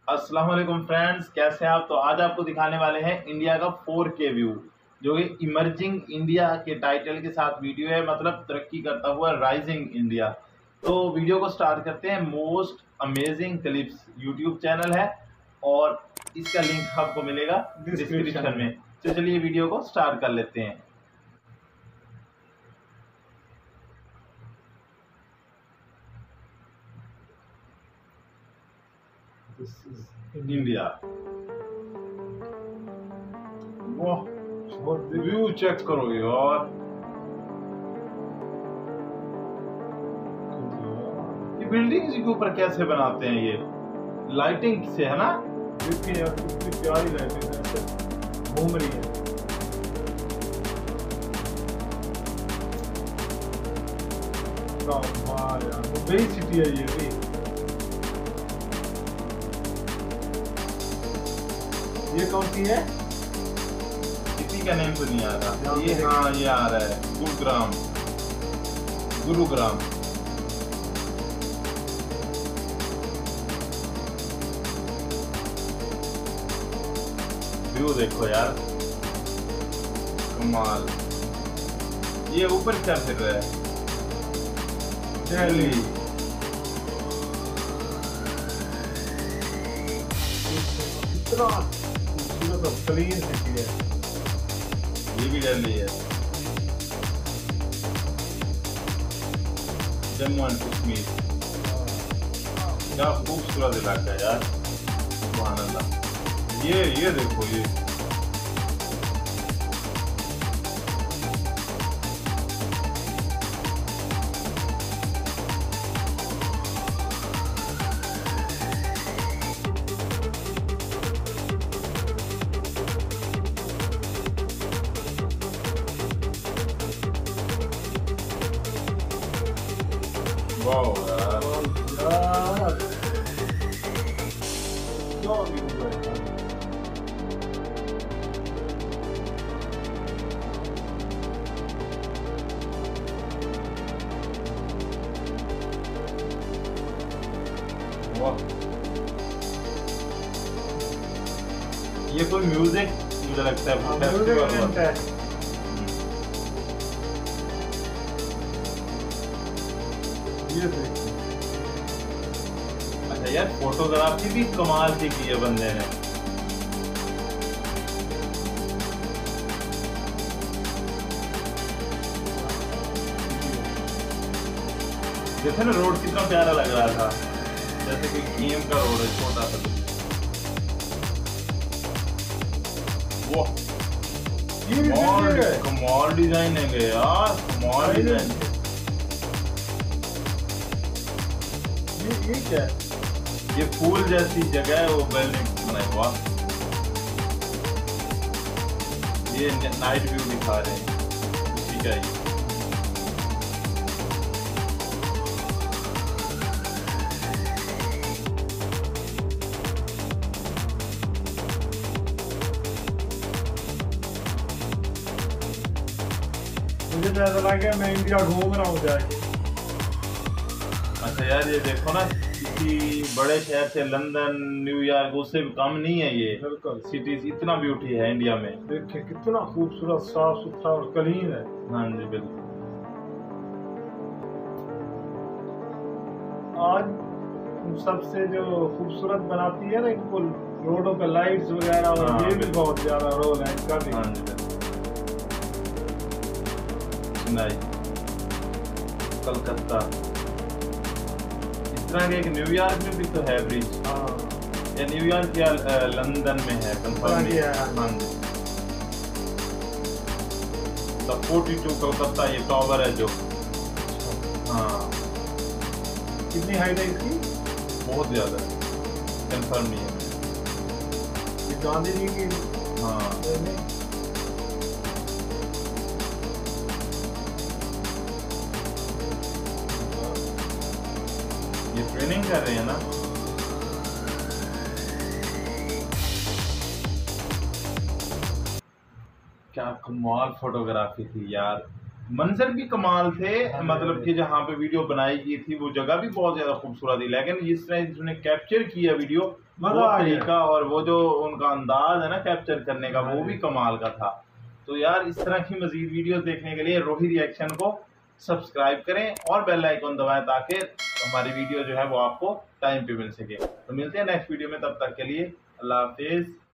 अस्सलाम वालेकुम फ्रेंड्स, कैसे हैं आप। तो आज आपको दिखाने वाले हैं इंडिया का 4K व्यू, जो कि इमर्जिंग इंडिया के टाइटल के साथ वीडियो है, मतलब तरक्की करता हुआ राइजिंग इंडिया। तो वीडियो को स्टार्ट करते हैं। Most amazing clips YouTube channel है और इसका लिंक आपको मिलेगा डिस्क्रिप्शन में। तो चलिए वीडियो को स्टार्ट कर लेते हैं। This is इंडिया, वाह बहुत big. व्यू चेक करो यार, ये बिल्डिंग के ऊपर कैसे बनाते हैं, ये लाइटिंग से है ना। देखिए यार कितनी प्यारी लाइटिंग है, ऐसे घूम रही है। वाह यार, मुंबई सिटी है ये भी। ये कौन सी है? किसी का नेम तो नहीं आ रहा ये। यहाँ हाँ, ये आ रहा है गुरुग्राम। गुरुग्राम व्यू देखो यार, कमाल। ये ऊपर क्या फिर रहा है? दिल्ली। कितना खूबसूरत और क्लीन सिटी है। ये भी दिल्ली है। जम्मू एंड कश्मीर, क्या खूबसूरत इलाका है यार, सुभान अल्लाह। ये देखो, ये वाओ यार, यार क्या व्यू है यार। वाह। ये कोई म्यूजिक मुझे लगता है फेस्टिवल म्यूजिक है। ये देखिए, अच्छा यार, फोटोग्राफी भी कमाल की है बंदे ने। जैसे ना रोड कितना प्यारा लग रहा था, जैसे कोई गेम का रोड है, छोटा सा। वाह, ये भी कमाल है। कमाल डिजाइन है यार, कमाल डिजाइन। ये क्या है? ये फूल जैसी जगह है, वो बिल्डिंग बनाई। वाह, ये नाइट व्यू दिखा रहे हैं उसी का ही। मुझे तो ऐसा लगा मैं इंडिया घूम रहा हूँ जाके। अच्छा यार, ये देखो ना, किसी बड़े शहर से लंदन, न्यूयॉर्क, उससे भी कम नहीं है ये बिल्कुल। सिटीज। इतना ब्यूटी है इंडिया में। देखिए कितना खूबसूरत, साफ सुथरा और क्लीन है। हाँ जी, बिल्कुल। आज सबसे जो खूबसूरत बनाती है ना इनको, रोडों पे लाइट्स वगैरह, और हाँ, ये भी बिल्कुल। बहुत ज्यादा रोल है इनका भी। हाँ जी, बिल्कुल। चेन्नई, कलकत्ता, इस तरह के। एक न्यूयॉर्क में भी तो है ब्रिज, हाँ, या न्यूयॉर्क या लंदन में है, कंफर्म हाँ नहीं जी, है। हाँ। हाँ जी। द 42 कलकत्ता, ये टावर है जो। हाँ, कितनी हाइट है इसकी? बहुत ज्यादा है, कंफर्म नहीं है। ये गांधी जी की। हाँ, नहीं, ये ट्रेनिंग कर रहे हैं ना। क्या कमाल फोटोग्राफी थी यार। मंजर भी कमाल थे, मतलब कि जहाँ पे वीडियो बनाई गई थी वो जगह भी बहुत ज्यादा खूबसूरत थी, लेकिन जिसने कैप्चर किया वीडियो वो तरीका और वो जो उनका अंदाज है ना कैप्चर करने का वो भी कमाल का था। तो यार इस तरह की मजीद वीडियो देखने के लिए रोही रिएक्शन को सब्सक्राइब करें और बेल आइकन दबाएं ताकि हमारी वीडियो जो है वो आपको टाइम पे मिल सके। तो मिलते हैं नेक्स्ट वीडियो में, तब तक के लिए अल्लाह हाफिज।